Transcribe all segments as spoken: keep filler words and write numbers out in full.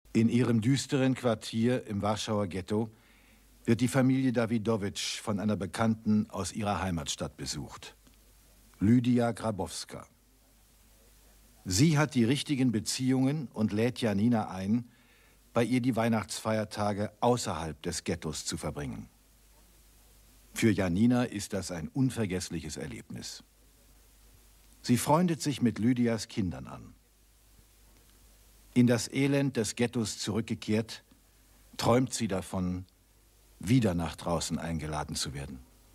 In ihrem düsteren Quartier im Warschauer Ghetto wird die Familie Dawidowitsch von einer Bekannten aus ihrer Heimatstadt besucht. Lydia Grabowska. Sie hat die richtigen Beziehungen und lädt Janina ein, bei ihr die Weihnachtsfeiertage außerhalb des Ghettos zu verbringen. Für Janina ist das ein unvergessliches Erlebnis. Sie freundet sich mit Lydias Kindern an. In das Elend des Ghettos zurückgekehrt, träumt sie davon, wieder nach draußen eingeladen zu werden.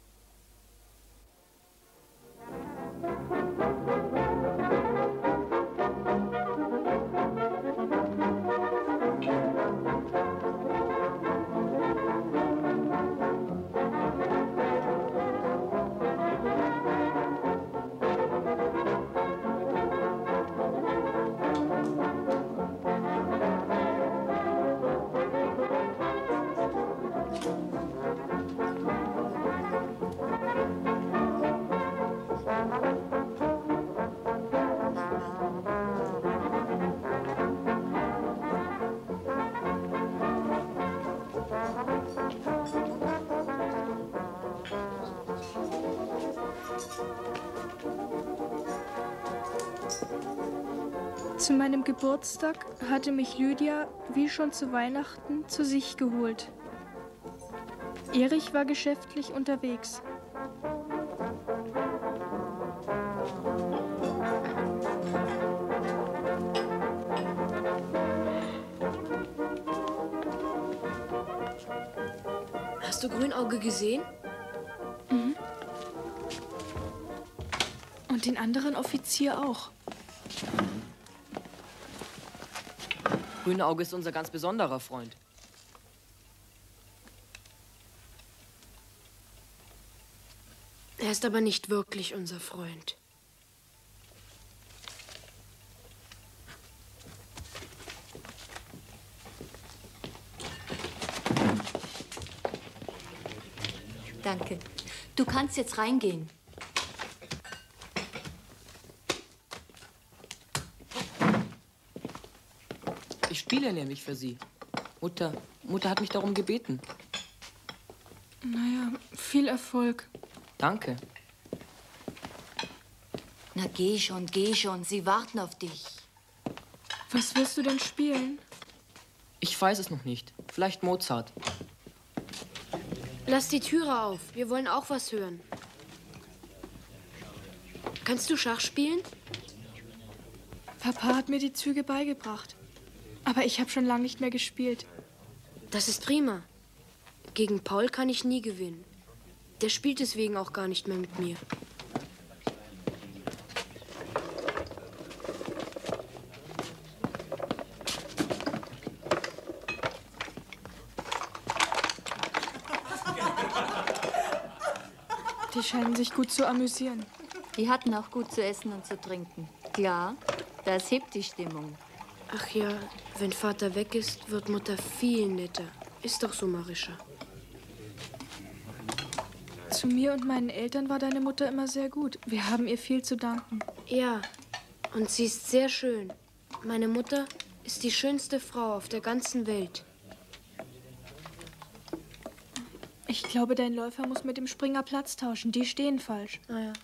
Zu meinem Geburtstag hatte mich Lydia, wie schon zu Weihnachten, zu sich geholt. Erich war geschäftlich unterwegs. Hast du Grünauge gesehen? Mhm. Und den anderen Offizier auch. Grünauge ist unser ganz besonderer Freund. Er ist aber nicht wirklich unser Freund. Danke. Du kannst jetzt reingehen. Ich spiele nämlich für Sie. Mutter, Mutter hat mich darum gebeten. Naja, viel Erfolg. Danke. Na, geh schon, geh schon. Sie warten auf dich. Was wirst du denn spielen? Ich weiß es noch nicht. Vielleicht Mozart. Lass die Türe auf. Wir wollen auch was hören. Kannst du Schach spielen? Papa hat mir die Züge beigebracht. Aber ich habe schon lange nicht mehr gespielt. Das ist prima. Gegen Paul kann ich nie gewinnen. Der spielt deswegen auch gar nicht mehr mit mir. Die scheinen sich gut zu amüsieren. Die hatten auch gut zu essen und zu trinken. Klar, das hebt die Stimmung. Ach ja, wenn Vater weg ist, wird Mutter viel netter. Ist doch so, Marischa. Zu mir und meinen Eltern war deine Mutter immer sehr gut. Wir haben ihr viel zu danken. Ja, und sie ist sehr schön. Meine Mutter ist die schönste Frau auf der ganzen Welt. Ich glaube, dein Läufer muss mit dem Springer Platz tauschen. Die stehen falsch. Ah ja.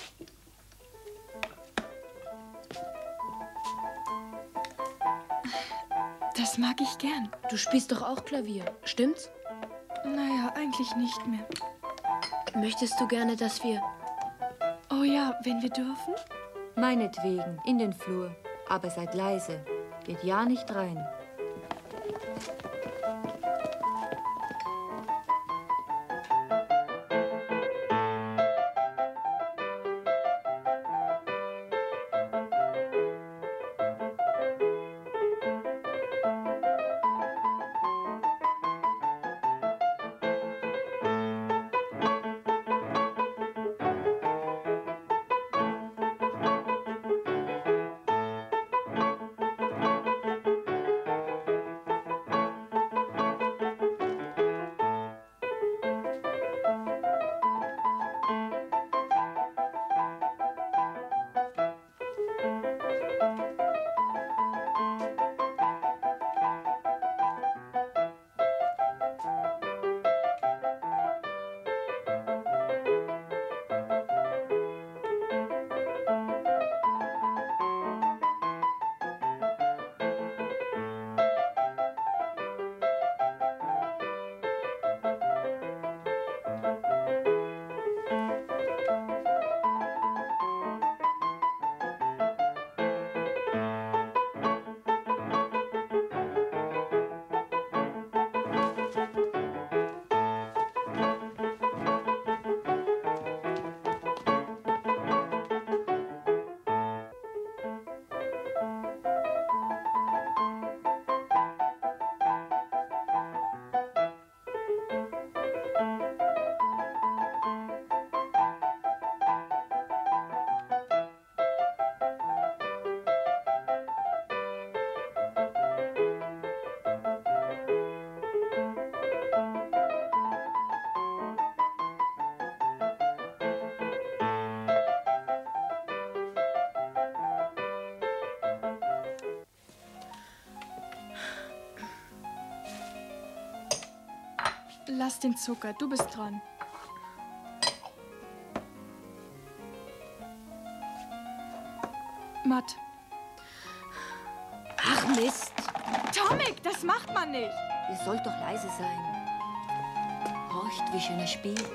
Das mag ich gern. Du spielst doch auch Klavier, stimmt's? Naja, eigentlich nicht mehr. Möchtest du gerne, dass wir... Oh ja, wenn wir dürfen? Meinetwegen, in den Flur. Aber seid leise. Geht ja nicht rein. Lass den Zucker, du bist dran. Matt. Ach Mist! Tomek, das macht man nicht! Ihr sollt doch leise sein. Horcht, wie schön er spielt.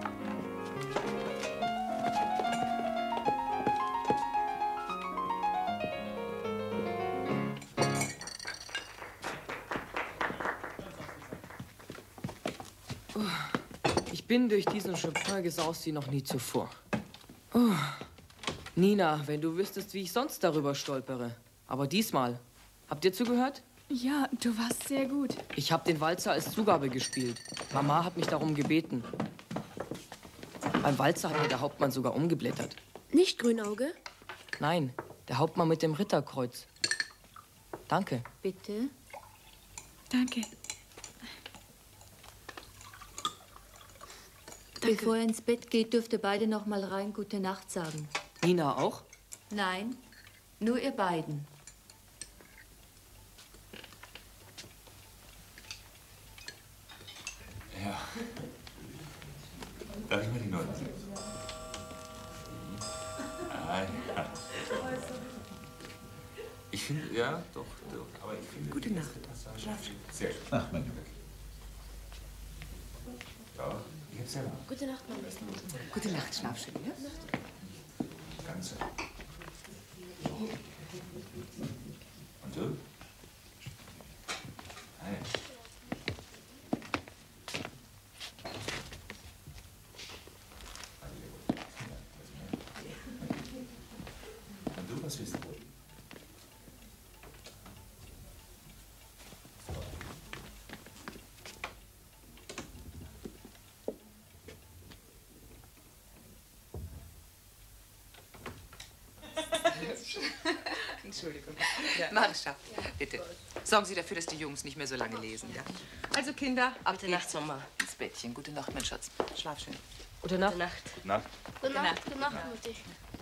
Ich bin durch diesen Chopin gesaust wie noch nie zuvor. Oh. Nina, wenn du wüsstest, wie ich sonst darüber stolpere. Aber diesmal. Habt ihr zugehört? Ja, du warst sehr gut. Ich habe den Walzer als Zugabe gespielt. Mama hat mich darum gebeten. Beim Walzer hat mir der Hauptmann sogar umgeblättert. Nicht Grünauge? Nein, der Hauptmann mit dem Ritterkreuz. Danke. Bitte? Danke. Danke. Bevor er ins Bett geht, dürft ihr beide noch mal rein Gute Nacht sagen. Nina auch? Nein, nur ihr beiden. Ja. Darf ich mal die Noten sehen? Ah, ja. Ich finde, ja, doch, doch. Aber ich finde. Gute Nacht. Sehr schön. Ach, mein Glück. Ja, ich hab's selber. Gute Nacht, Mama. Gute Nacht, schlaf schön, ja? Ganze. Und du? Hi. Und du, was willst du? Entschuldigung. Ja. Marischa, bitte. Sorgen Sie dafür, dass die Jungs nicht mehr so lange lesen, ja? Also, Kinder, ab Gute Nacht, Mama. ins Bettchen. Gute Nacht, mein Schatz. Schlaf schön. Gute Nacht. Gute Nacht. Nacht. Gute Nacht, gute Nacht, Mutti.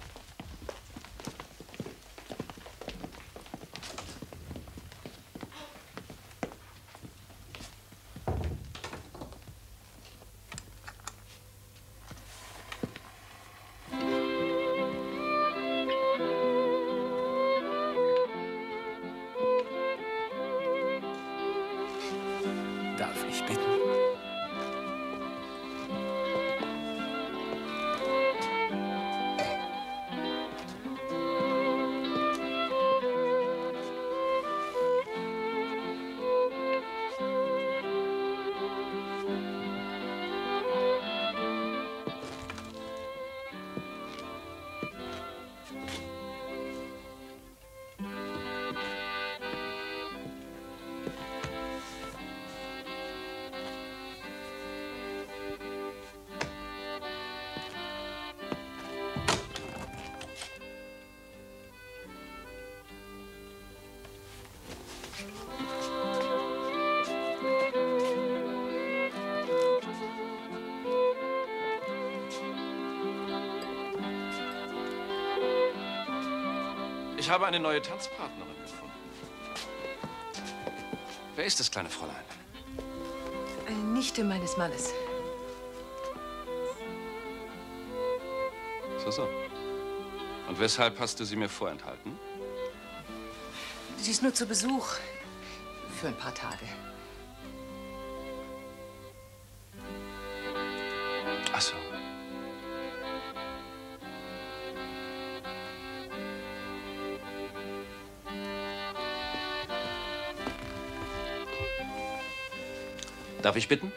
Darf ich bitten? Ich habe eine neue Tanzpartnerin gefunden. Wer ist das kleine Fräulein? Eine Nichte meines Mannes. So, so. Und weshalb hast du sie mir vorenthalten? Sie ist nur zu Besuch. Für ein paar Tage. Ach so. Darf ich bitten?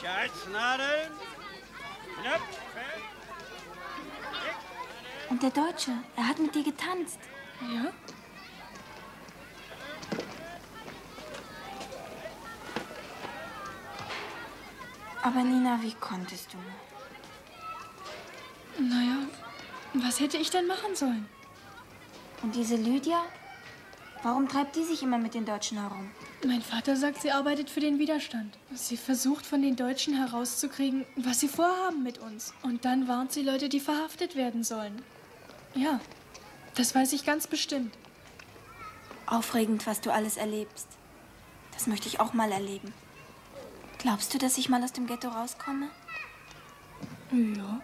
Gehaltsnadeln. Knöpfe. Und der Deutsche, er hat mit dir getanzt. Ja? Aber Nina, wie konntest du? Naja, was hätte ich denn machen sollen? Und diese Lydia? Warum treibt die sich immer mit den Deutschen herum? Mein Vater sagt, sie arbeitet für den Widerstand. Sie versucht, von den Deutschen herauszukriegen, was sie vorhaben mit uns. Und dann warnt sie Leute, die verhaftet werden sollen. Ja, das weiß ich ganz bestimmt. Aufregend, was du alles erlebst. Das möchte ich auch mal erleben. Glaubst du, dass ich mal aus dem Ghetto rauskomme? Ja.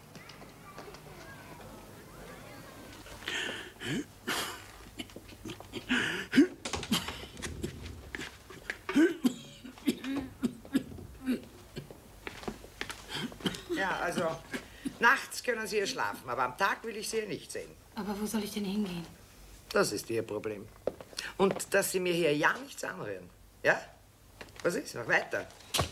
Ja, also, nachts können Sie hier schlafen, aber am Tag will ich Sie hier nicht sehen. Aber wo soll ich denn hingehen? Das ist Ihr Problem. Und dass Sie mir hier ja nichts anrühren. Ja? Was ist? Noch weiter.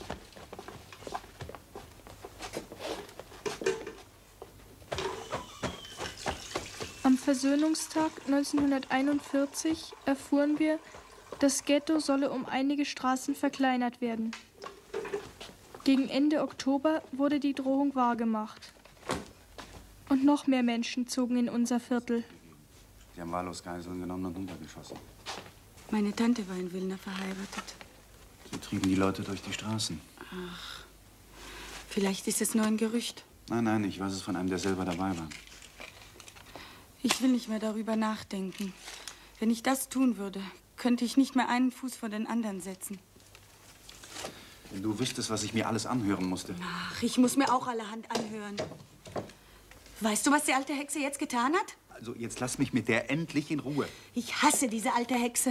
Am Versöhnungstag neunzehnhunderteinundvierzig erfuhren wir, das Ghetto solle um einige Straßen verkleinert werden. Gegen Ende Oktober wurde die Drohung wahrgemacht. Und noch mehr Menschen zogen in unser Viertel. Die haben wahllos Geiseln genommen und niedergeschossen. Meine Tante war in Wilna verheiratet. So trieben die Leute durch die Straßen. Ach, vielleicht ist es nur ein Gerücht. Nein, nein, ich weiß es von einem, der selber dabei war. Ich will nicht mehr darüber nachdenken. Wenn ich das tun würde, könnte ich nicht mehr einen Fuß vor den anderen setzen. Wenn du wüsstest, was ich mir alles anhören musste. Ach, ich muss mir auch allerhand anhören. Weißt du, was die alte Hexe jetzt getan hat? Also, jetzt lass mich mit der endlich in Ruhe. Ich hasse diese alte Hexe.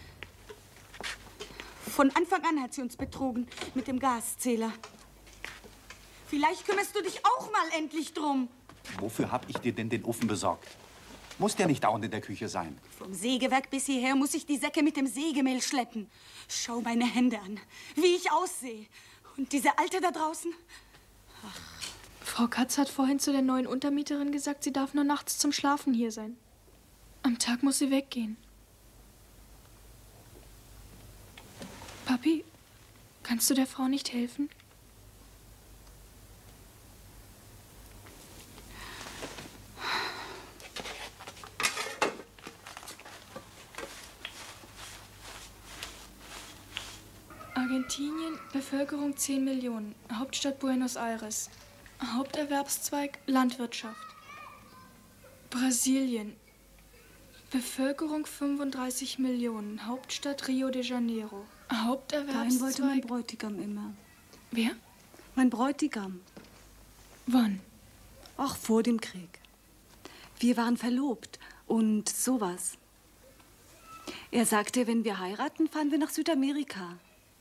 Von Anfang an hat sie uns betrogen mit dem Gaszähler. Vielleicht kümmerst du dich auch mal endlich drum. Wofür hab ich dir denn den Ofen besorgt? Muss der nicht dauernd in der Küche sein? Vom Sägewerk bis hierher muss ich die Säcke mit dem Sägemehl schleppen. Schau meine Hände an, wie ich aussehe. Und diese Alte da draußen? Ach. Frau Katz hat vorhin zu der neuen Untermieterin gesagt, sie darf nur nachts zum Schlafen hier sein. Am Tag muss sie weggehen. Papi, kannst du der Frau nicht helfen? Argentinien, Bevölkerung zehn Millionen, Hauptstadt Buenos Aires. Haupterwerbszweig Landwirtschaft. Brasilien, Bevölkerung fünfunddreißig Millionen, Hauptstadt Rio de Janeiro. Haupterwerbszweig... Dahin wollte mein Bräutigam immer. Wer? Mein Bräutigam. Wann? Ach, vor dem Krieg. Wir waren verlobt und sowas. Er sagte, wenn wir heiraten, fahren wir nach Südamerika.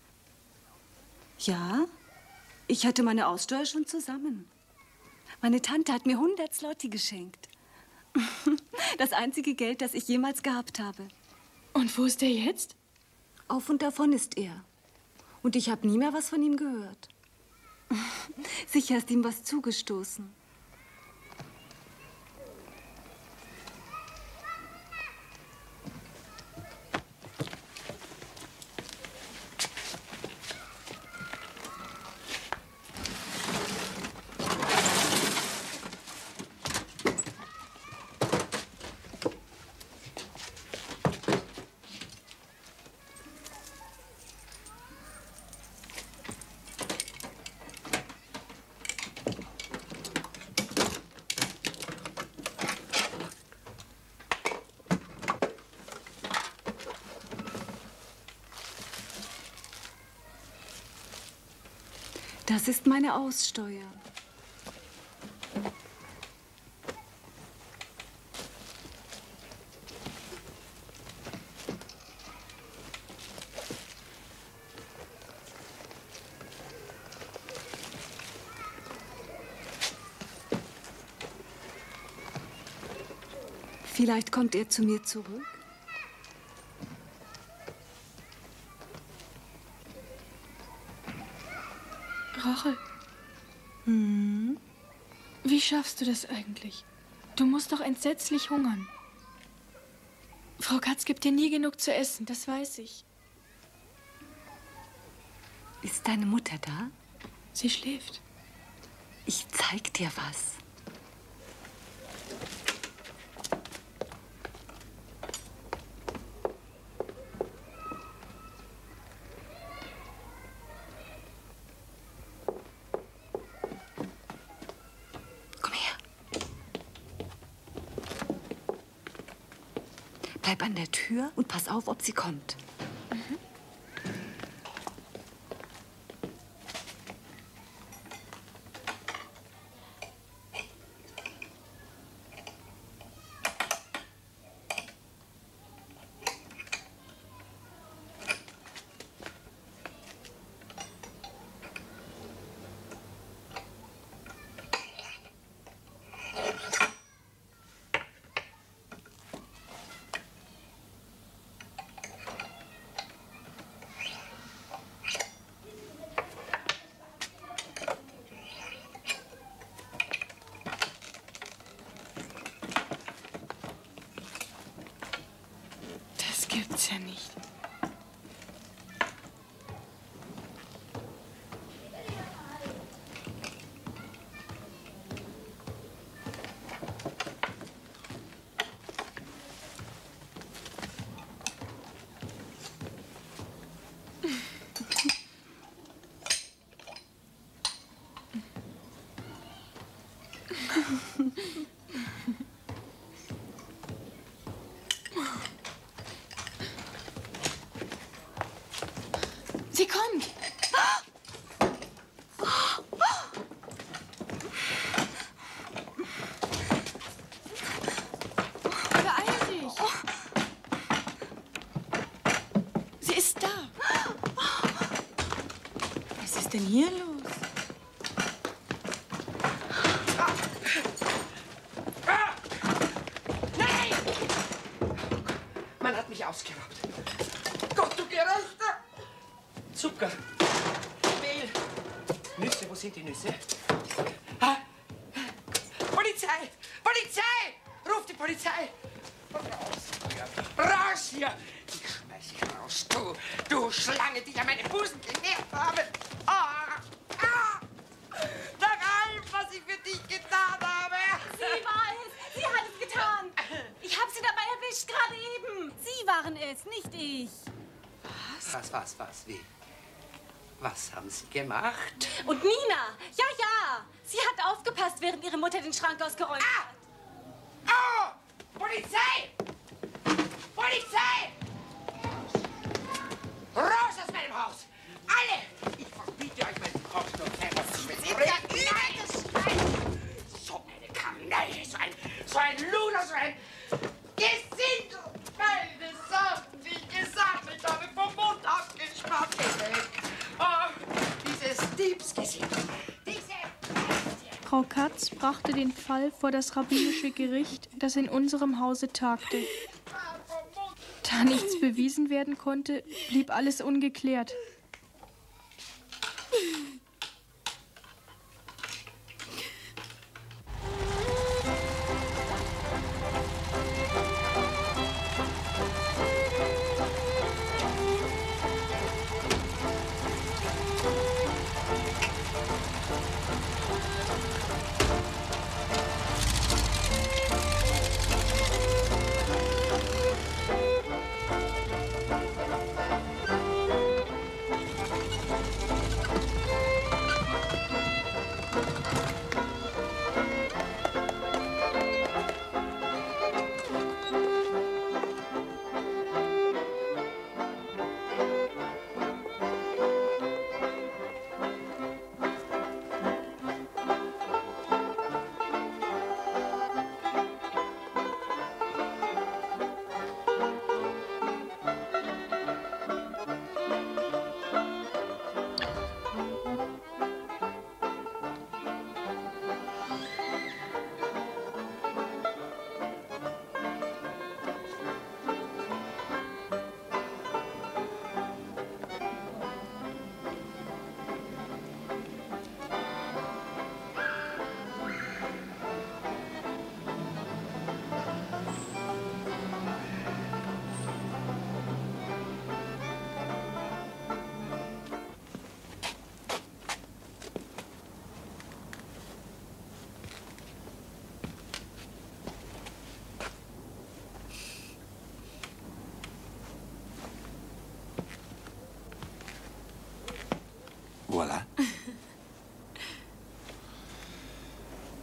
Ja, ich hatte meine Aussteuer schon zusammen. Meine Tante hat mir hundert Zloty geschenkt. Das einzige Geld, das ich jemals gehabt habe. Und wo ist er jetzt? Auf und davon ist er. Und ich habe nie mehr was von ihm gehört. Sicher ist ihm was zugestoßen. Das ist meine Aussteuer. Vielleicht kommt er zu mir zurück. Rachel. Hm? Wie schaffst du das eigentlich? Du musst doch entsetzlich hungern. Frau Katz gibt dir nie genug zu essen, das weiß ich. Ist deine Mutter da? Sie schläft. Ich zeig dir was. Komm her. Bleib an der Tür und pass auf, ob sie kommt. Mhm. Das gibt's ja nicht. Sie kommt! Beeil dich! Sie ist da! Was ist denn hier los? Man hat mich ausgeraubt. Gott, du Gerechter! Zucker, Mehl, Nüsse, wo sind die Nüsse? Ah. Polizei! Polizei! Ruf die Polizei! Raus! Raus hier! Ich schmeiß dich raus, du, du Schlange, die ja meine Busen genährt haben! Ah. Ah. Der Ralf, was ich für dich getan habe! Sie war es! Sie hat es getan! Ich habe sie dabei erwischt, gerade eben! Sie waren es, nicht ich! Was? Was, was, was, wie? Was haben Sie gemacht? Und Nina! Ja, ja! Sie hat aufgepasst, während ihre Mutter den Schrank ausgeräumt hat. Oh! Polizei! Polizei! Raus aus meinem Haus! Alle! Ich verbiete euch meinen Kopf nur selber zu betreten! Nein! So eine Kanaille, so ein, so ein Luder, so ein Gesindel! Meine Sachen, die ich gesammelt habe, vom Mund abgespannt! Oh, dieses Diebsgesicht! Diese... Frau Katz brachte den Fall vor das rabbinische Gericht, das in unserem Hause tagte. Da nichts bewiesen werden konnte, blieb alles ungeklärt.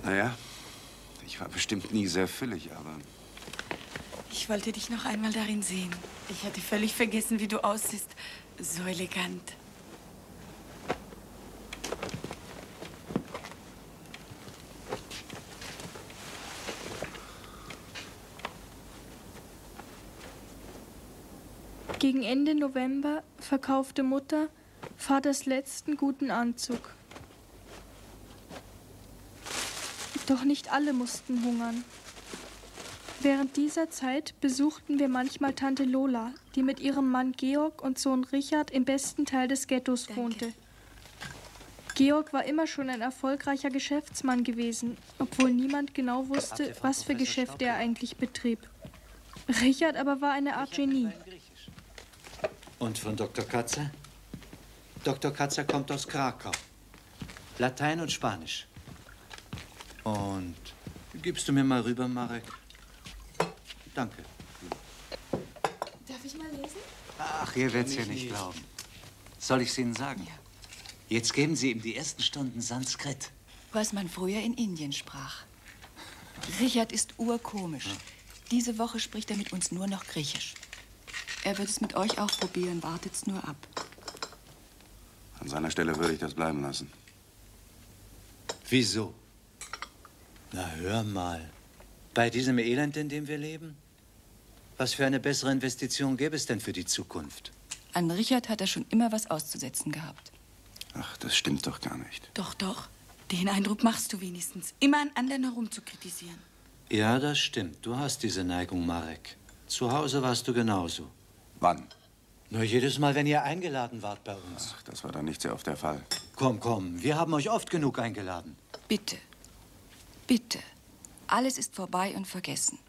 Naja, ich war bestimmt nie sehr füllig, aber... Ich wollte dich noch einmal darin sehen. Ich hatte völlig vergessen, wie du aussiehst. So elegant. Gegen Ende November verkaufte Mutter Vaters letzten guten Anzug. Doch nicht alle mussten hungern. Während dieser Zeit besuchten wir manchmal Tante Lola, die mit ihrem Mann Georg und Sohn Richard im besten Teil des Ghettos Danke. wohnte. Georg war immer schon ein erfolgreicher Geschäftsmann gewesen, obwohl niemand genau wusste, was für Geschäfte er eigentlich betrieb. Richard aber war eine Art Genie. Und von Doktor Katzer? Doktor Katzer kommt aus Krakau. Latein und Spanisch. Und gibst du mir mal rüber, Marek? Danke. Darf ich mal lesen? Ach, ihr werdet's ja nicht glauben. Soll ich's Ihnen sagen? Ja. Jetzt geben Sie ihm die ersten Stunden Sanskrit. Was man früher in Indien sprach. Richard ist urkomisch. Diese Woche spricht er mit uns nur noch Griechisch. Er wird es mit euch auch probieren. Wartet's nur ab. An seiner Stelle würde ich das bleiben lassen. Wieso? Na, hör mal. Bei diesem Elend, in dem wir leben? Was für eine bessere Investition gäbe es denn für die Zukunft? An Richard hat er schon immer was auszusetzen gehabt. Ach, das stimmt doch gar nicht. Doch, doch. Den Eindruck machst du wenigstens. Immer an anderen herum zu kritisieren. Ja, das stimmt. Du hast diese Neigung, Marek. Zu Hause warst du genauso. Wann? Nur jedes Mal, wenn ihr eingeladen wart bei uns. Ach, das war dann nicht sehr oft der Fall. Komm, komm. Wir haben euch oft genug eingeladen. Bitte. Bitte. Alles ist vorbei und vergessen.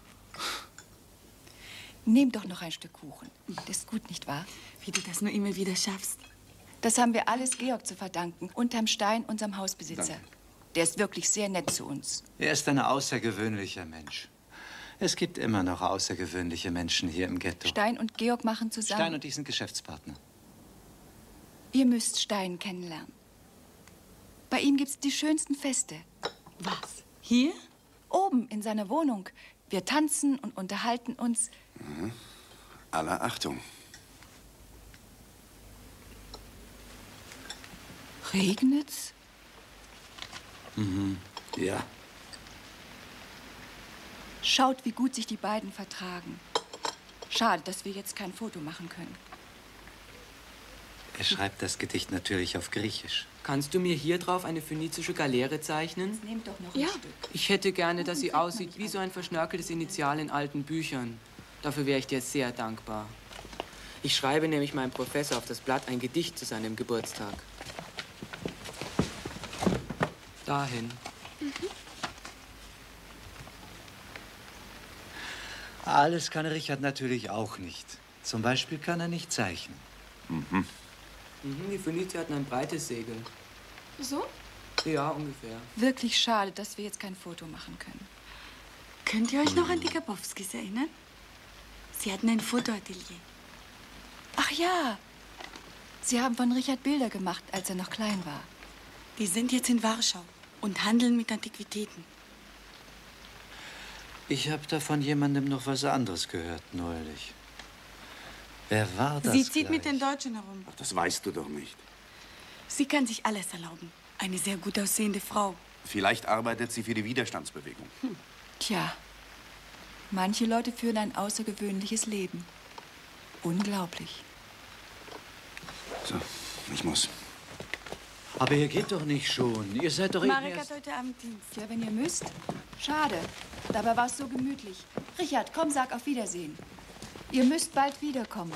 Nehmt doch noch ein Stück Kuchen. Das ist gut, nicht wahr? Wie du das nur immer wieder schaffst. Das haben wir alles Georg zu verdanken. Unterm Stein, unserem Hausbesitzer. Danke. Der ist wirklich sehr nett zu uns. Er ist ein außergewöhnlicher Mensch. Es gibt immer noch außergewöhnliche Menschen hier im Ghetto. Stein und Georg machen zusammen... Stein und ich sind Geschäftspartner. Ihr müsst Stein kennenlernen. Bei ihm gibt's die schönsten Feste. Was? Hier? Oben in seiner Wohnung. Wir tanzen und unterhalten uns. Mhm. Aller Achtung. Regnet's? Mhm. Ja. Schaut, wie gut sich die beiden vertragen. Schade, dass wir jetzt kein Foto machen können. Er schreibt das Gedicht natürlich auf Griechisch. Kannst du mir hier drauf eine phönizische Galeere zeichnen? Nehmt doch noch Ja. ein Stück. Ich hätte gerne, dass sie aussieht wie so ein verschnörkeltes Initial in alten Büchern. Dafür wäre ich dir sehr dankbar. Ich schreibe nämlich meinem Professor auf das Blatt ein Gedicht zu seinem Geburtstag. Dahin. Mhm. Alles kann Richard natürlich auch nicht. Zum Beispiel kann er nicht zeichnen. Mhm. Mhm, die Phönizier hatten ein breites Segel. So? Ja, ungefähr. Wirklich schade, dass wir jetzt kein Foto machen können. Könnt ihr euch noch an die Grabowskis erinnern? Sie hatten ein Fotoatelier. Ach ja. Sie haben von Richard Bilder gemacht, als er noch klein war. Die sind jetzt in Warschau und handeln mit Antiquitäten. Ich habe da von jemandem noch was anderes gehört neulich. Wer war das Sie zieht gleich? mit den Deutschen herum. Ach, das weißt du doch nicht. Sie kann sich alles erlauben. Eine sehr gut aussehende Frau. Vielleicht arbeitet sie für die Widerstandsbewegung. Hm. Tja, manche Leute führen ein außergewöhnliches Leben. Unglaublich. So, ich muss. Aber ihr geht doch nicht schon. Ihr seid doch eben Marek erst... hat heute Abend Dienst. Ja, wenn ihr müsst. Schade. Dabei war es so gemütlich. Richard, komm, sag auf Wiedersehen. Ihr müsst bald wiederkommen.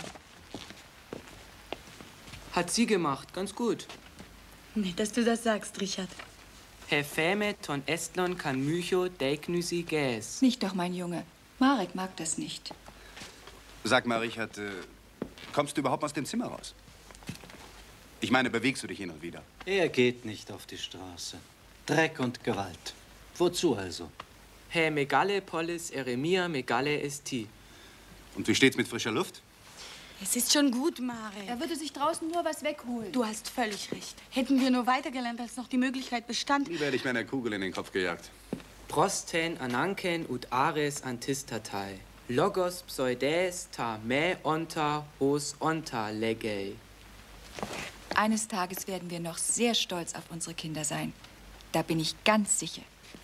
Hat sie gemacht, ganz gut. Nett, dass du das sagst, Richard. Hefeme ton estlon kan mycho deiknysi ges. Nicht doch, mein Junge. Marek mag das nicht. Sag mal, Richard, äh, kommst du überhaupt aus dem Zimmer raus? Ich meine, bewegst du dich hin und wieder? Er geht nicht auf die Straße. Dreck und Gewalt. Wozu also? He megale polis eremia megale esti. Und wie steht's mit frischer Luft? Es ist schon gut, Mare. Er würde sich draußen nur was wegholen. Du hast völlig recht. Hätten wir nur weitergelernt, als noch die Möglichkeit bestand. Lieber hätte ich mir eine Kugel in den Kopf gejagt. Prosten ananken ut ares antistatai. Logos pseudes ta me onta hos onta legei. Eines Tages werden wir noch sehr stolz auf unsere Kinder sein. Da bin ich ganz sicher.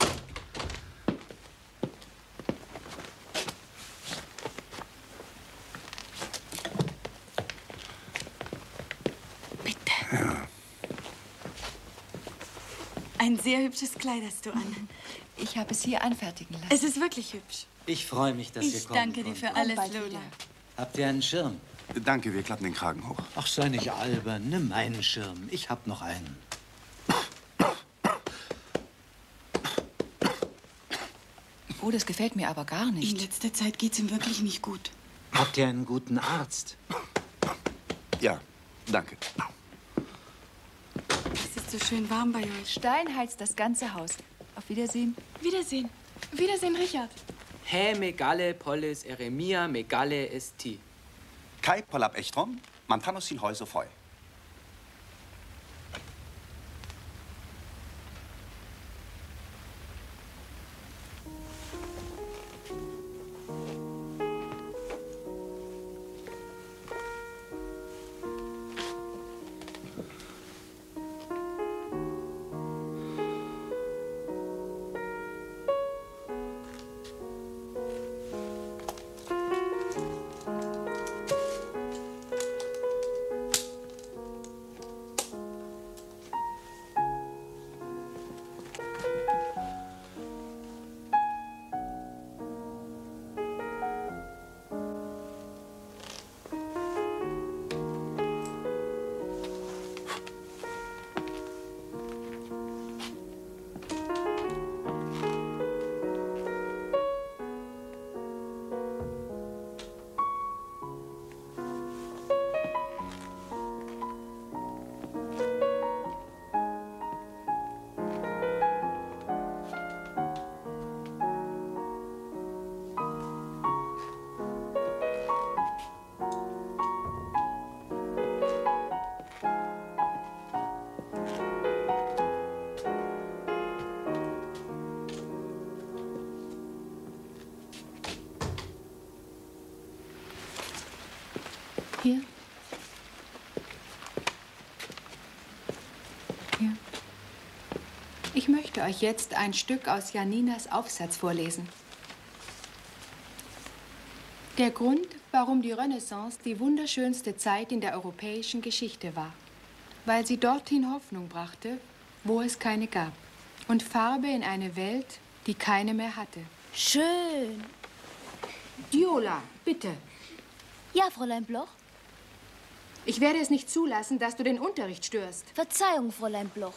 Bitte. Ja. Ein sehr hübsches Kleid hast du an. Ich habe es hier anfertigen lassen. Es ist wirklich hübsch. Ich freue mich, dass ich ihr kommt. Ich danke dir für alles, Lola. Habt ihr einen Schirm? Danke, wir klappen den Kragen hoch. Ach, sei nicht albern. Nimm meinen Schirm. Ich hab noch einen. Oh, das gefällt mir aber gar nicht. In letzter Zeit geht's ihm wirklich nicht gut. Habt ihr einen guten Arzt? Ja, danke. Es ist so schön warm bei euch. Stein heizt das ganze Haus. Auf Wiedersehen. Wiedersehen. Wiedersehen, Richard. He megale polis eremia megale esti. Kai polab echtron, mantanos sin Häuser freu. Hier. Hier. Ich möchte euch jetzt ein Stück aus Janinas Aufsatz vorlesen. Der Grund, warum die Renaissance die wunderschönste Zeit in der europäischen Geschichte war. Weil sie dorthin Hoffnung brachte, wo es keine gab. Und Farbe in eine Welt, die keine mehr hatte. Schön. Diola, bitte. Ja, Fräulein Bloch? Ich werde es nicht zulassen, dass du den Unterricht störst. Verzeihung, Fräulein Bloch.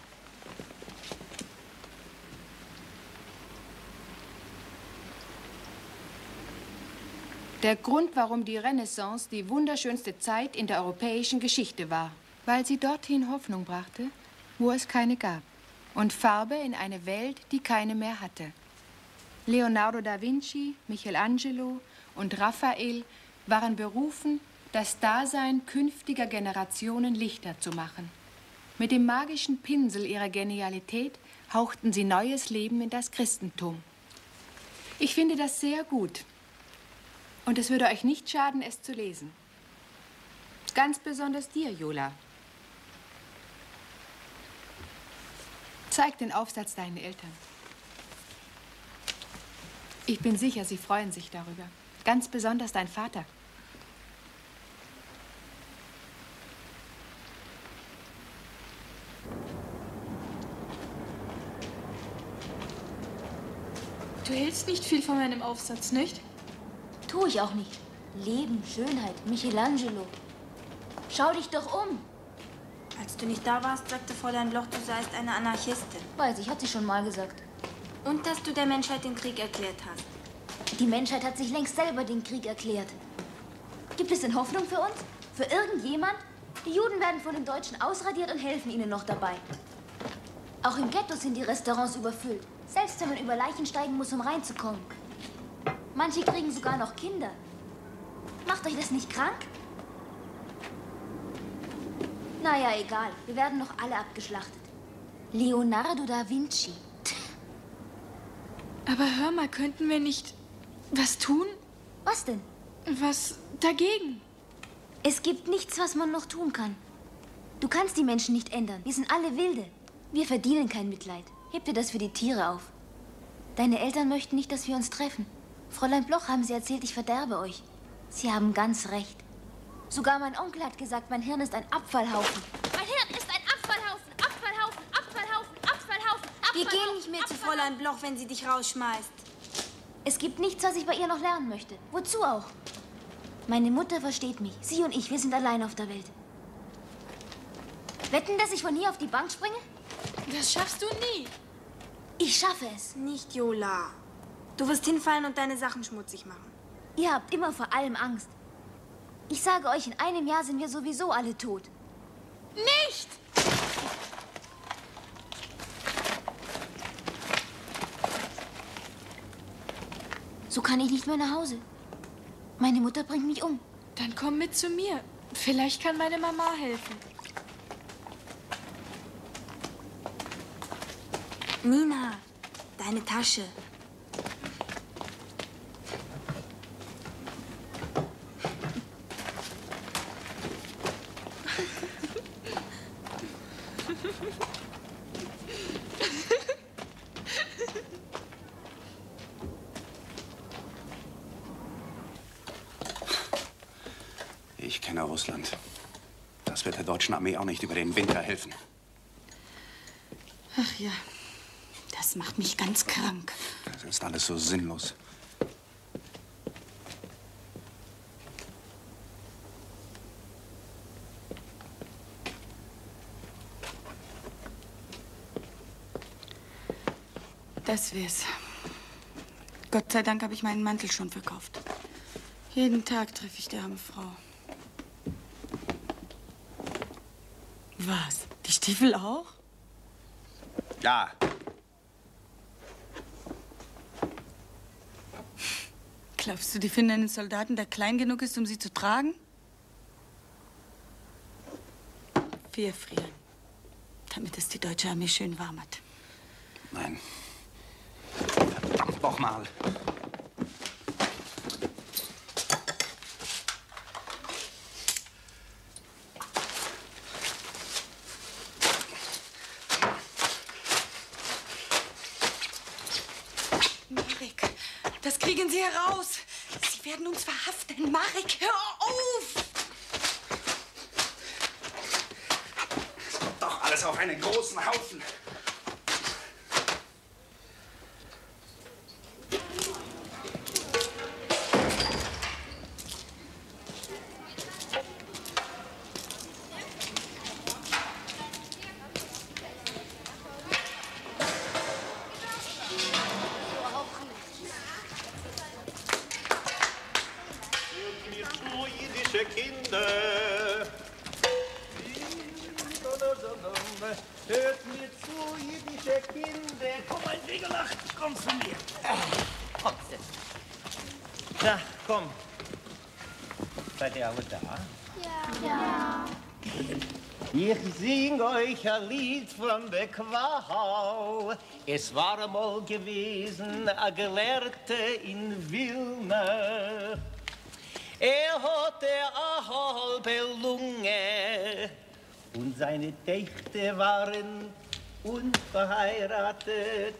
Der Grund, warum die Renaissance die wunderschönste Zeit in der europäischen Geschichte war. Weil sie dorthin Hoffnung brachte, wo es keine gab. Und Farbe in eine Welt, die keine mehr hatte. Leonardo da Vinci, Michelangelo und Raphael waren berufen, das Dasein künftiger Generationen lichter zu machen. Mit dem magischen Pinsel ihrer Genialität hauchten sie neues Leben in das Christentum. Ich finde das sehr gut. Und es würde euch nicht schaden, es zu lesen. Ganz besonders dir, Jola. Zeig den Aufsatz deinen Eltern. Ich bin sicher, sie freuen sich darüber. Ganz besonders dein Vater. Du hältst nicht viel von meinem Aufsatz, nicht? Tu ich auch nicht. Leben, Schönheit, Michelangelo. Schau dich doch um. Als du nicht da warst, sagte Fräulein Bloch, du seist eine Anarchistin. Weiß ich, hat sie schon mal gesagt. Und dass du der Menschheit den Krieg erklärt hast. Die Menschheit hat sich längst selber den Krieg erklärt. Gibt es denn Hoffnung für uns? Für irgendjemand? Die Juden werden von den Deutschen ausradiert und helfen ihnen noch dabei. Auch im Ghetto sind die Restaurants überfüllt. Selbst wenn man über Leichen steigen muss, um reinzukommen. Manche kriegen sogar noch Kinder. Macht euch das nicht krank? Naja, egal. Wir werden noch alle abgeschlachtet. Leonardo da Vinci. Aber hör mal, könnten wir nicht was tun? Was denn? Was dagegen? Es gibt nichts, was man noch tun kann. Du kannst die Menschen nicht ändern. Wir sind alle Wilde. Wir verdienen kein Mitleid. Heb dir das für die Tiere auf. Deine Eltern möchten nicht, dass wir uns treffen. Fräulein Bloch haben sie erzählt, ich verderbe euch. Sie haben ganz recht. Sogar mein Onkel hat gesagt, mein Hirn ist ein Abfallhaufen. Mein Hirn ist ein Abfallhaufen, Abfallhaufen, Abfallhaufen, Abfallhaufen, Abfallhaufen. Wir gehen nicht mehr zu Fräulein Bloch, wenn sie dich rausschmeißt. Es gibt nichts, was ich bei ihr noch lernen möchte. Wozu auch? Meine Mutter versteht mich. Sie und ich, wir sind allein auf der Welt. Wetten, dass ich von hier auf die Bank springe? Das schaffst du nie. Ich schaffe es. Nicht, Jola. Du wirst hinfallen und deine Sachen schmutzig machen. Ihr habt immer vor allem Angst. Ich sage euch, in einem Jahr sind wir sowieso alle tot. Nicht! So kann ich nicht mehr nach Hause. Meine Mutter bringt mich um. Dann komm mit zu mir. Vielleicht kann meine Mama helfen. Nina, deine Tasche. Ich kenne Russland. Das wird der deutschen Armee auch nicht über den Winter helfen. Ach ja, das macht mich ganz krank. Das ist alles so sinnlos. Das wär's. Gott sei Dank habe ich meinen Mantel schon verkauft. Jeden Tag treffe ich die arme Frau. Was? Die Stiefel auch? Ja. Glaubst du, die finden einen Soldaten, der klein genug ist, um sie zu tragen? Wir frieren, damit es die deutsche Armee schön warm hat. Nein. Verdammt noch mal. Marek, das kriegen Sie heraus. Sie werden uns verhaften. Marek, hör auf! Es kommt doch alles auf einen großen Haufen. Kinder. Hört mir zu, jüdische Kinder. Komm, mein Wegelach, komm zu mir. Komm, setz dich. Na, komm. Seid ihr alle da? Ja. Ich sing euch ein Lied von der Qual. Es war einmal gewesen, ein Gelehrter in Wilna. Er hatte eine halbe Lunge und seine Töchter waren unverheiratet.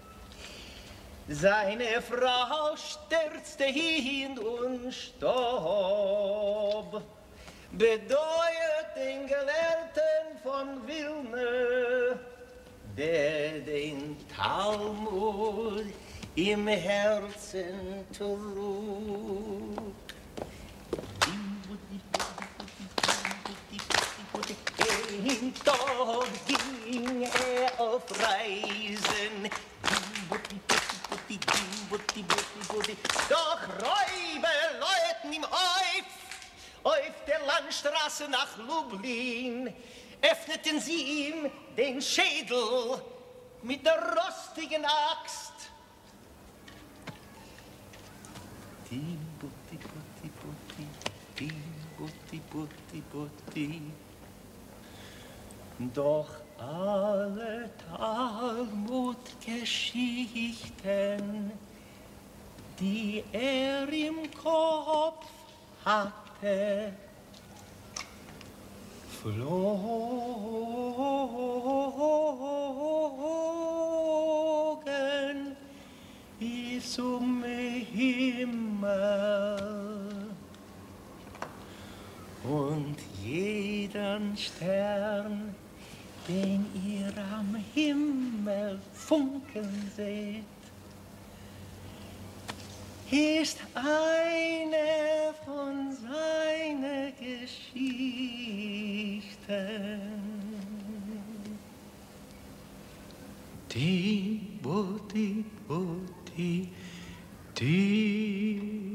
Seine Frau stürzte hin und starb. Bedeutet den Gelehrten von Wilna, der den Talmud im Herzen trug. Jeden Tag ging er auf Reisen. Doch Räuber läuten ihm auf, auf der Landstraße nach Lublin. Öffneten sie ihm den Schädel mit der rostigen Axt. Doch alle Talmud-Geschichten, die er im Kopf hatte, flogen bis zum Himmel. Und jeden Stern, den ihr am Himmel funkeln seht, ist eine von seiner Geschichten. Die, Butti, Butti, die.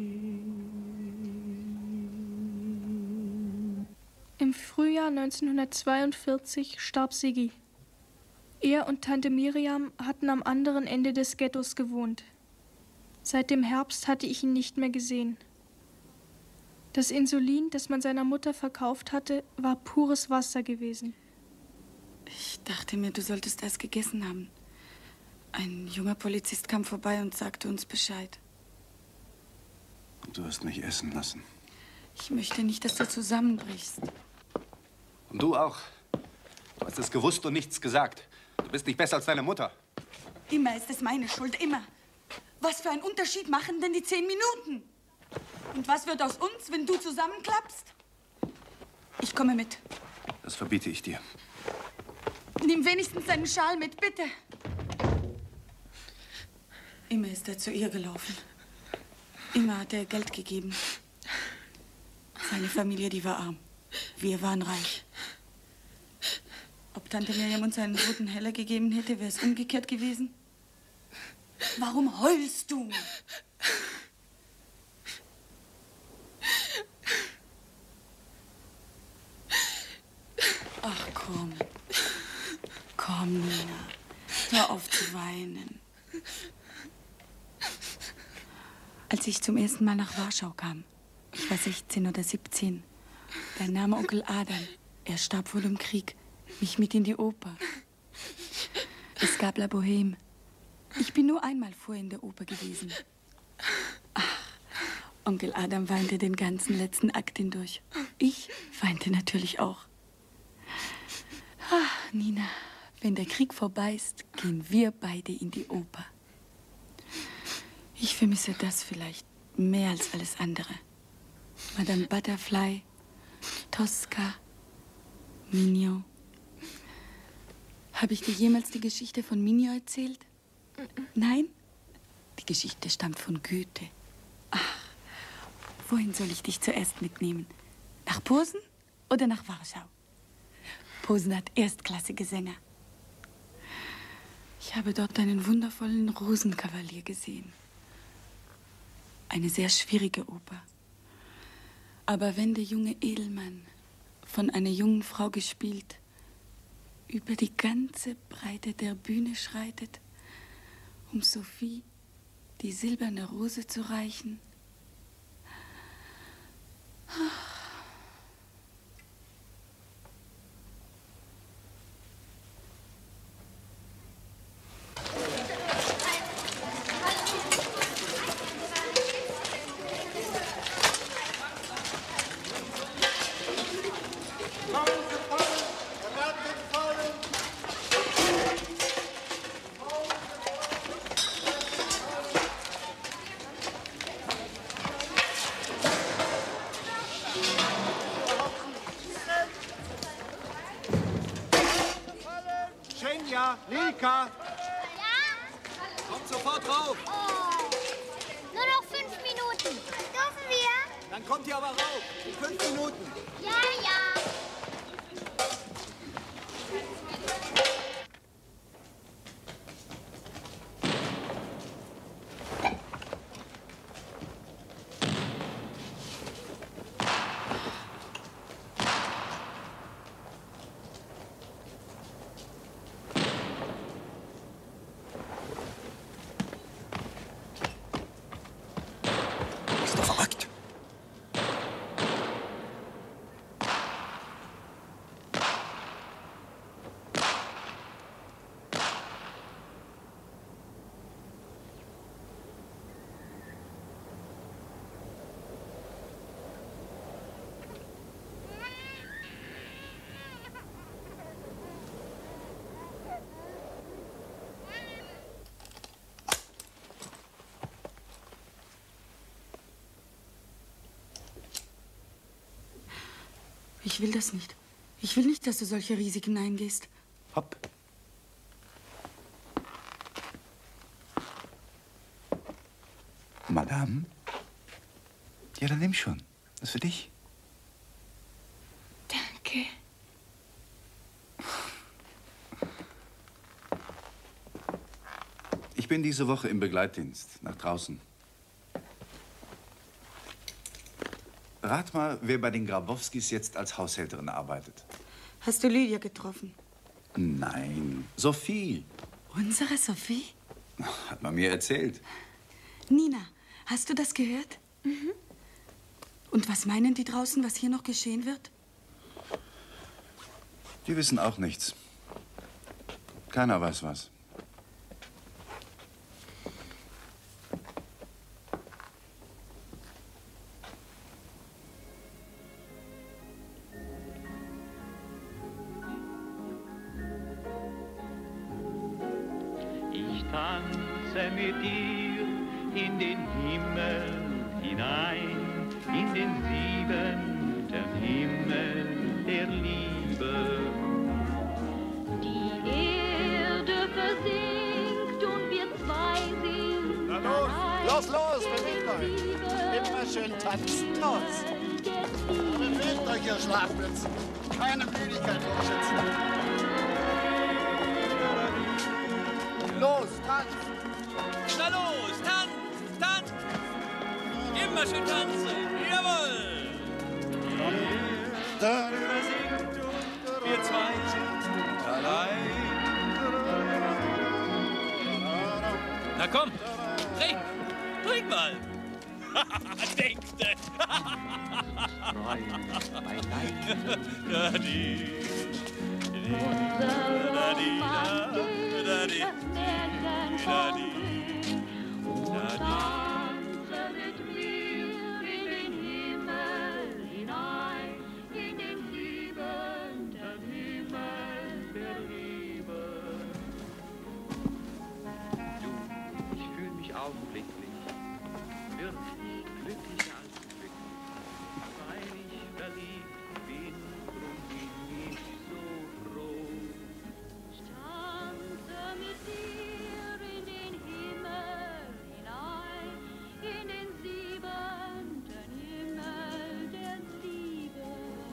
Im Frühjahr neunzehnhundertzweiundvierzig starb Siggi. Er und Tante Miriam hatten am anderen Ende des Ghettos gewohnt. Seit dem Herbst hatte ich ihn nicht mehr gesehen. Das Insulin, das man seiner Mutter verkauft hatte, war pures Wasser gewesen. Ich dachte mir, du solltest erst gegessen haben. Ein junger Polizist kam vorbei und sagte uns Bescheid. Und du hast mich essen lassen. Ich möchte nicht, dass du zusammenbrichst. Und du auch. Du hast es gewusst und nichts gesagt. Du bist nicht besser als deine Mutter. Immer ist es meine Schuld, immer. Was für einen Unterschied machen denn die zehn Minuten? Und was wird aus uns, wenn du zusammenklappst? Ich komme mit. Das verbiete ich dir. Nimm wenigstens deinen Schal mit, bitte. Immer ist er zu ihr gelaufen. Immer hat er Geld gegeben. Seine Familie, die war arm. Wir waren reich. Ob Tante Miriam uns einen roten Heller gegeben hätte, wäre es umgekehrt gewesen. Warum heulst du? Ach, komm. Komm, Nina. Hör auf zu weinen. Als ich zum ersten Mal nach Warschau kam, ich war sechzehn oder siebzehn, da nahm Onkel Adam, er starb wohl im Krieg, mich mit in die Oper. Es gab La Bohème. Ich bin nur einmal vorher in der Oper gewesen. Ach, Onkel Adam weinte den ganzen letzten Akt hindurch. Ich weinte natürlich auch. Ach, Nina, wenn der Krieg vorbei ist, gehen wir beide in die Oper. Ich vermisse das vielleicht mehr als alles andere. Madame Butterfly, Tosca, Mignon. Habe ich dir jemals die Geschichte von Mignon erzählt? Nein? Die Geschichte stammt von Goethe. Ach, wohin soll ich dich zuerst mitnehmen? Nach Posen oder nach Warschau? Posen hat erstklassige Sänger. Ich habe dort einen wundervollen Rosenkavalier gesehen. Eine sehr schwierige Oper. Aber wenn der junge Edelmann, von einer jungen Frau gespielt, über die ganze Breite der Bühne schreitet, um Sophie die silberne Rose zu reichen. Schenja, Lilka! Ja? Kommt sofort rauf! Oh, nur noch fünf Minuten. Dürfen wir? Dann kommt ihr aber rauf. In fünf Minuten. Ja, ja. Ich will das nicht. Ich will nicht, dass du solche Risiken eingehst. Hopp. Madame? Ja, dann nimm schon. Das ist für dich. Danke. Ich bin diese Woche im Begleitdienst nach draußen. Rat mal, wer bei den Grabowskis jetzt als Haushälterin arbeitet. Hast du Lydia getroffen? Nein, Sophie. Unsere Sophie? Hat man mir erzählt. Nina, hast du das gehört? Mhm. Und was meinen die draußen, was hier noch geschehen wird? Die wissen auch nichts. Keiner weiß was. Ich tanze mit dir in den Himmel hinein, in den siebenten Himmel der Liebe. Die Erde versinkt und wir zwei sind Na los, allein. los, los, bewegt euch. Immer schön tanzen, los. Bewegt euch, ihr Schlafmützen. Keine Müdigkeit durchschützen. Los, tanzt! Na los, tanz, tanz! Immer schön tanzen, jawohl! Wir zwei sind allein. Na komm, trink, trink mal! Denkste! Da die, da die, da die, da die. Augenblicklich wirklich glücklicher als glücklich, weil ich verliebt bin, drum bin ich so froh. Ich tanze mit dir in den Himmel hinein, in den siebenten Himmel der Liebe.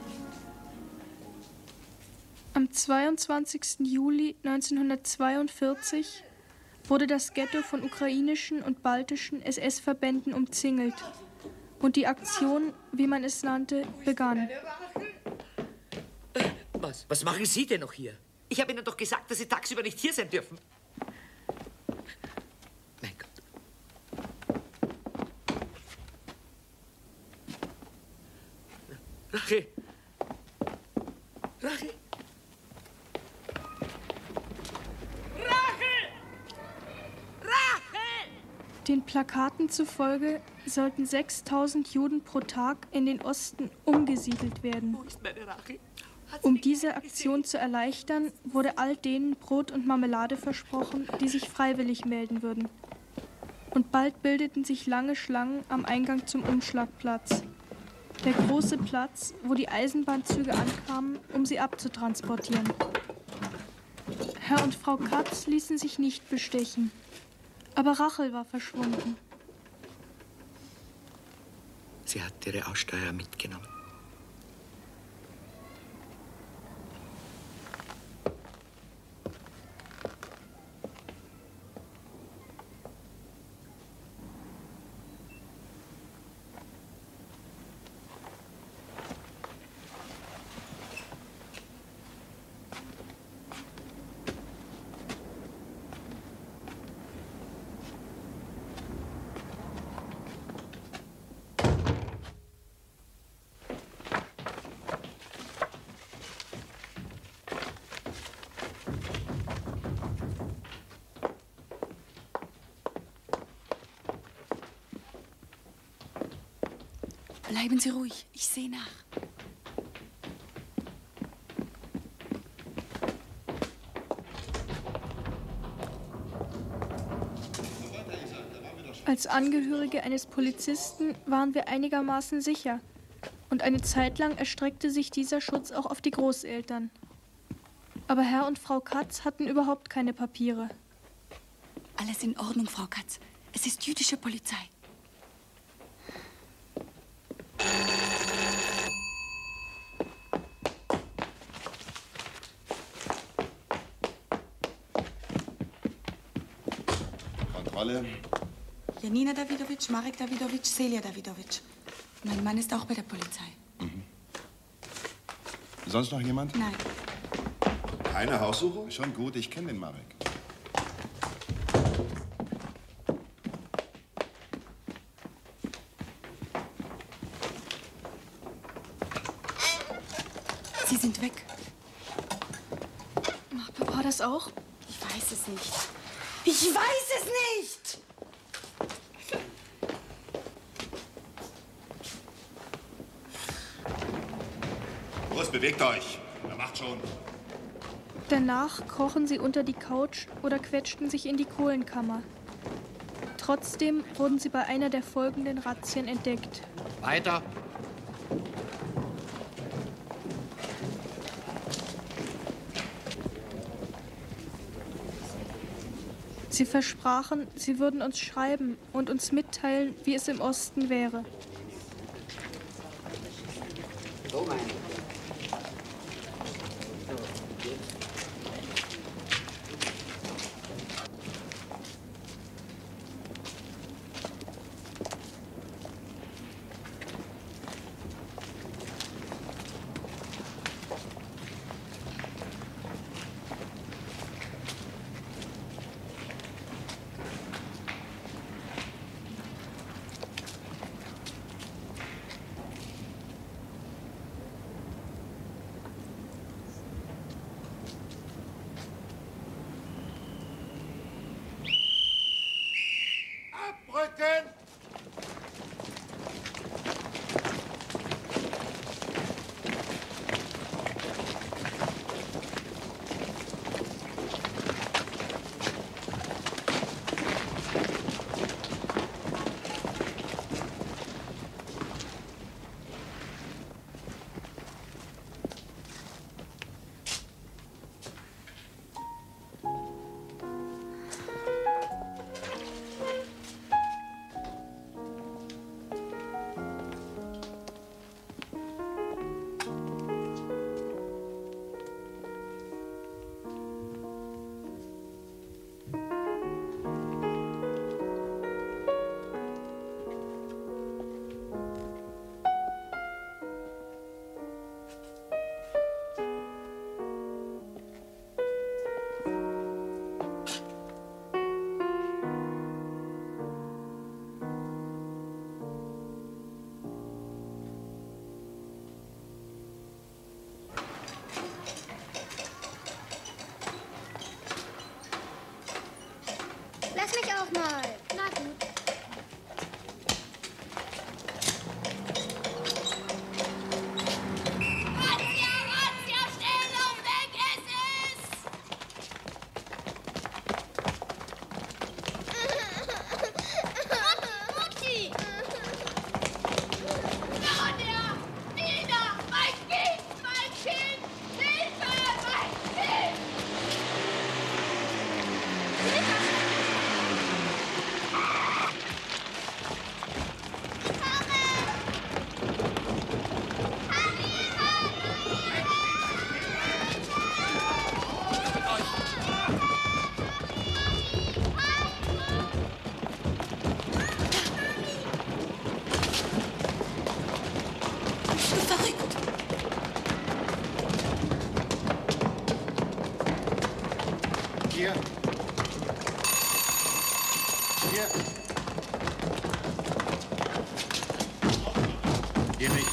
Am zweiundzwanzigsten Juli neunzehnhundertzweiundvierzig wurde das Ghetto von ukrainischen und baltischen S S-Verbänden umzingelt und die Aktion, wie man es nannte, begann. Was, was machen Sie denn noch hier? Ich habe Ihnen doch gesagt, dass Sie tagsüber nicht hier sein dürfen. Mein Gott. Rache! Rache! Den Plakaten zufolge sollten sechstausend Juden pro Tag in den Osten umgesiedelt werden. Wo ist meine Rache? Um diese Aktion zu erleichtern, wurde all denen Brot und Marmelade versprochen, die sich freiwillig melden würden. Und bald bildeten sich lange Schlangen am Eingang zum Umschlagplatz. Der große Platz, wo die Eisenbahnzüge ankamen, um sie abzutransportieren. Herr und Frau Katz ließen sich nicht bestechen. Aber Rachel war verschwunden. Sie hat ihre Aussteuer mitgenommen. Bleiben Sie ruhig, ich sehe nach. Als Angehörige eines Polizisten waren wir einigermaßen sicher Und eine Zeit lang erstreckte sich dieser Schutz auch auf die Großeltern. Aber Herr und Frau Katz hatten überhaupt keine Papiere. Alles in Ordnung, Frau Katz. Es ist jüdische Polizei. Kontrolle. Janina Davidowitsch, Marek Davidowitsch, Celia Davidowitsch. Mein Mann ist auch bei der Polizei. Mhm. Sonst noch jemand? Nein. Keine Haussuchung? Schon gut, ich kenne den Marek. Sie sind weg. Macht Papa das auch? Ich weiß es nicht. Ich weiß es nicht! Los, bewegt euch. Er macht schon. Danach krochen sie unter die Couch oder quetschten sich in die Kohlenkammer. Trotzdem wurden sie bei einer der folgenden Razzien entdeckt. Weiter. Sie versprachen, sie würden uns schreiben und uns mitteilen, wie es im Osten wäre. So, meine. Abrücken! Lass mich auch mal. Na gut. Razzia, Razzia, Stellung, weg ist es! Mutti! Claudia! Nina! Mein Kind! Mein Kind! Hilfe! Mein Kind! Hier. Hier. Hier nicht.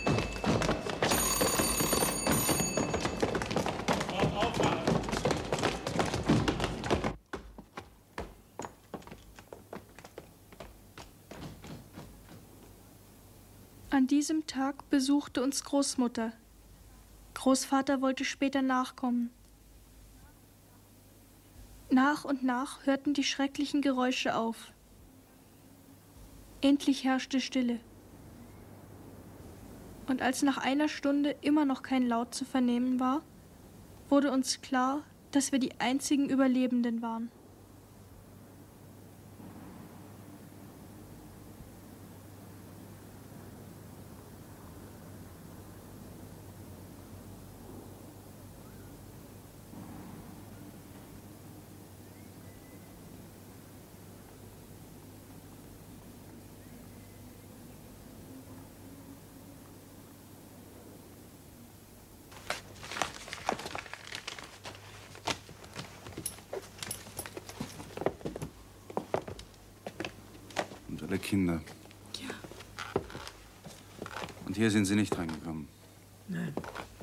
An diesem Tag besuchte uns Großmutter. Großvater wollte später nachkommen. Nach und nach hörten die schrecklichen Geräusche auf. Endlich herrschte Stille. Und als nach einer Stunde immer noch kein Laut zu vernehmen war, wurde uns klar, dass wir die einzigen Überlebenden waren. Alle Kinder. Ja. Und hier sind Sie nicht reingekommen? Nein.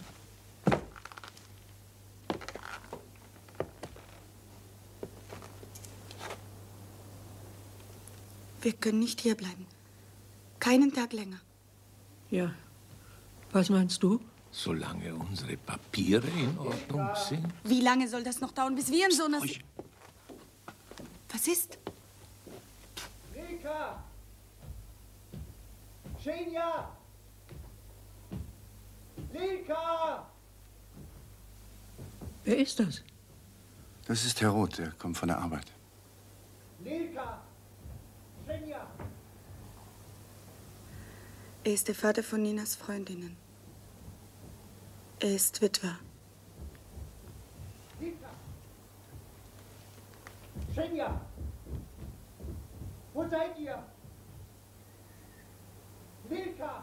Wir können nicht hierbleiben. Keinen Tag länger. Ja. Was meinst du? Solange unsere Papiere in Ordnung sind. Wie lange soll das noch dauern, bis wir in so einer... Was ist? Rika! Xenia! Lilka! Wer ist das? Das ist Herr Roth, der kommt von der Arbeit. Lilka! Xenia! Er ist der Vater von Ninas Freundinnen. Er ist Witwer. Lilka! Xenia! Wo seid ihr? Lilka!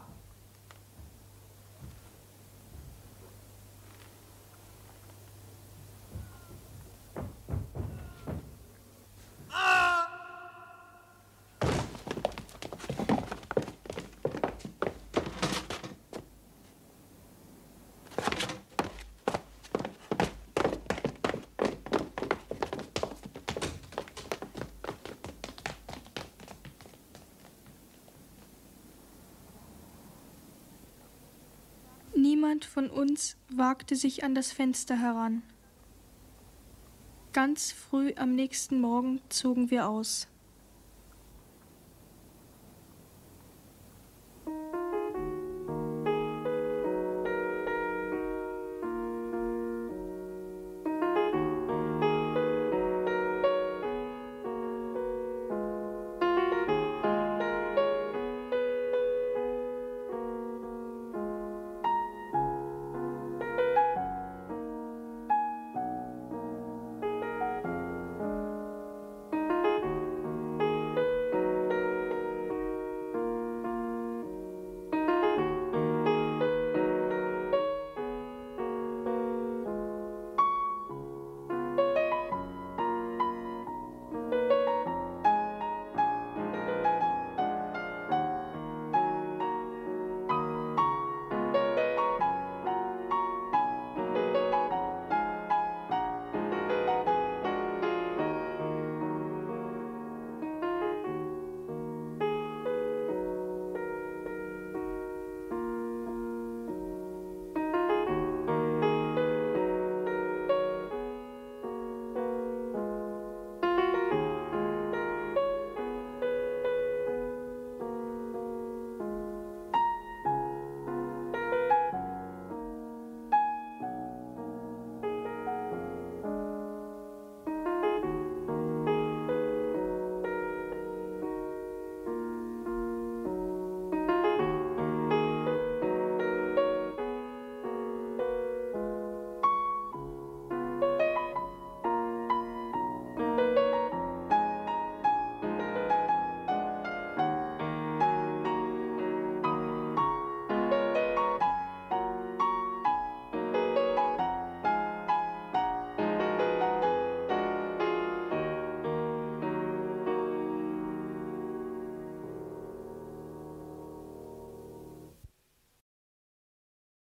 Niemand von uns wagte sich an das Fenster heran. Ganz früh am nächsten Morgen zogen wir aus.